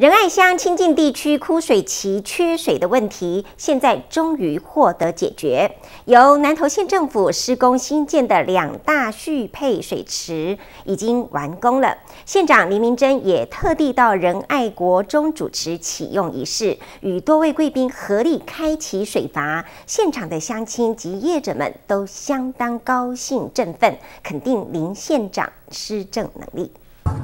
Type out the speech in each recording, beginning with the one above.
仁爱乡清境地区枯水期缺水的问题，现在终于获得解决。由南投县政府施工新建的2大蓄配水池已经完工了。县长林明珍也特地到仁爱国中主持启用仪式，与多位贵宾合力开启水阀。现场的乡亲及业者们都相当高兴振奋，肯定林县长施政能力。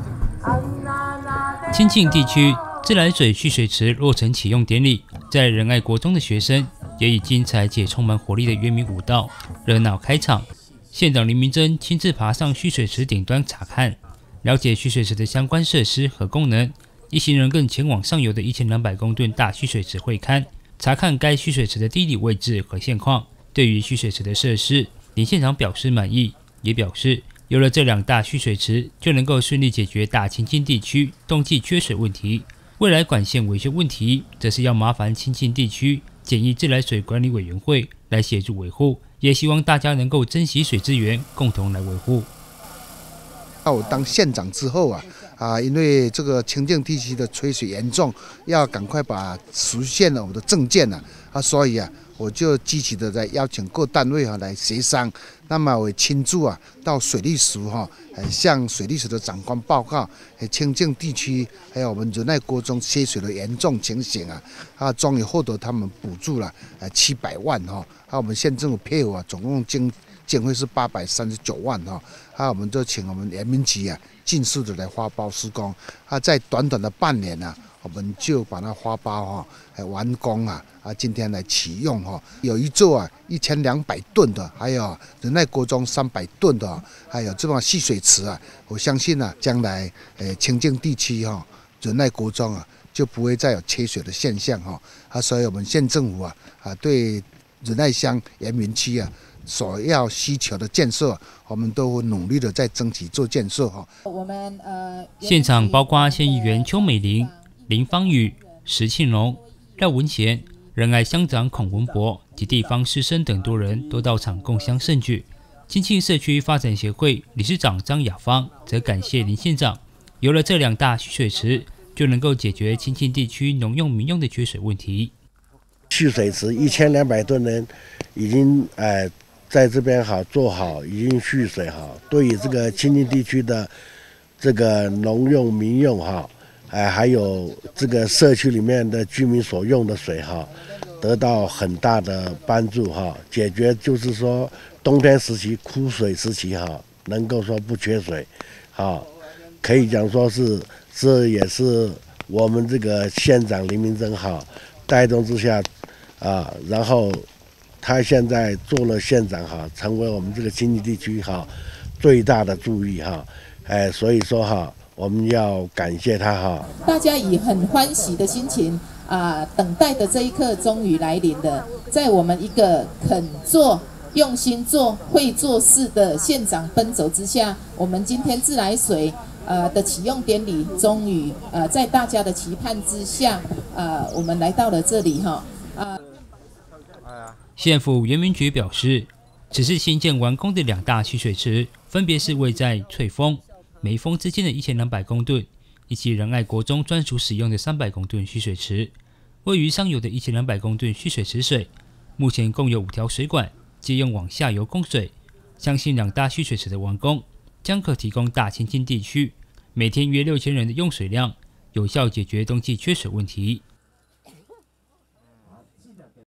清境地区自来水蓄水池落成启用典礼，在仁爱国中的学生也以精彩且充满活力的原民舞蹈热闹开场。县长林明珍亲自爬上蓄水池顶端查看，了解蓄水池的相关设施和功能。一行人更前往上游的1200公吨大蓄水池会勘，查看该蓄水池的地理位置和现况。对于蓄水池的设施，林县长表示满意，也表示有了这2大蓄水池，就能够顺利解决大清境地区冬季缺水问题。未来管线维修问题，则是要麻烦清境地区简易自来水管理委员会来协助维护，也希望大家能够珍惜水资源，共同来维护。 我当县长之后因为这个清境地区的缺水严重，要赶快把实现了我的政见所以我就积极的在邀请各单位来协商。那么我亲自到水利署向水利署的长官报告清境地区还有我们仁爱国中缺水的严重情形终于获得他们补助了700万我们县政府配合总共经费是839万我们就请我们人民局尽速的来发包施工在短短的半年我们就把它发包完工今天来启用有一座1200吨的，还有仁爱国中300吨的，还有这种蓄水池我相信将来清境地区仁爱国中就不会再有缺水的现象所以我们县政府对仁爱乡原民区所要需求的建设，我们都会努力的在争取做建设现场包括县议员邱美玲、林芳宇、石庆荣、廖文贤、仁爱乡长孔文博及地方士绅等多人都到场共襄盛举。清境社区发展协会理事长张雅芳则感谢林县长，有了这2大蓄水池，就能够解决清境地区农用民用的缺水问题。 蓄水池1200吨人已经在这边做好，已经蓄水对于这个清境地区的这个农用民用还有这个社区里面的居民所用的水得到很大的帮助解决就是说冬天时期枯水时期能够说不缺水可以讲说是这也是我们这个县长林明珍带动之下然后他现在做了县长成为我们这个清境地区最大的注意所以说我们要感谢他大家以很欢喜的心情等待的这一刻终于来临了。在我们一个肯做、用心做、会做事的县长奔走之下，我们今天自来水的启用典礼终于在大家的期盼之下我们来到了这里县府原民局表示，此次新建完工的2大蓄水池，分别是位在翠峰、梅峰之间的1200公吨，以及仁爱国中专属使用的300公吨蓄水池。位于上游的1200公吨蓄水池水，目前共有5条水管，皆用往下游供水。相信2大蓄水池的完工，将可提供大清境地区每天约6000人的用水量，有效解决冬季缺水问题。